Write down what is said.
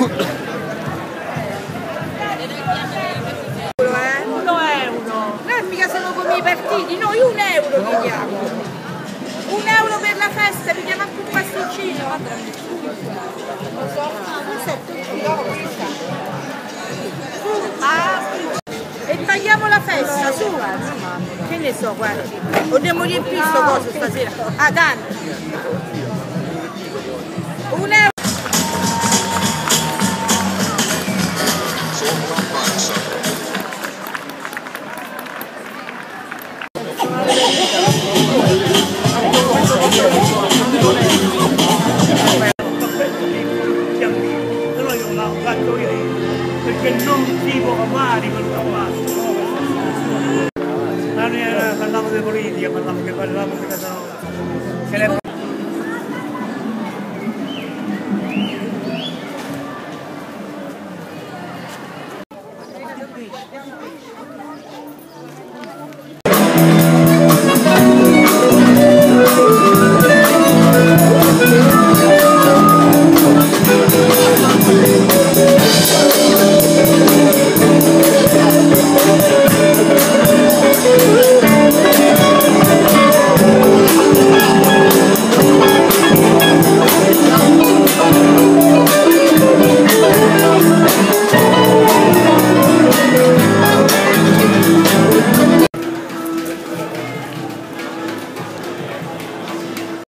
€1. Noi mica siamo come i partiti, noi €1 chiediamo. €1 per la festa, pigliamo anche un pasticcino. E tagliamo la festa, su! Che ne so, guardi. Dobbiamo riempire sto coso stasera. Ah, tanto! €1. Perché non si può fare quello che fa. Ma noi parliamo di politica, parliamo di che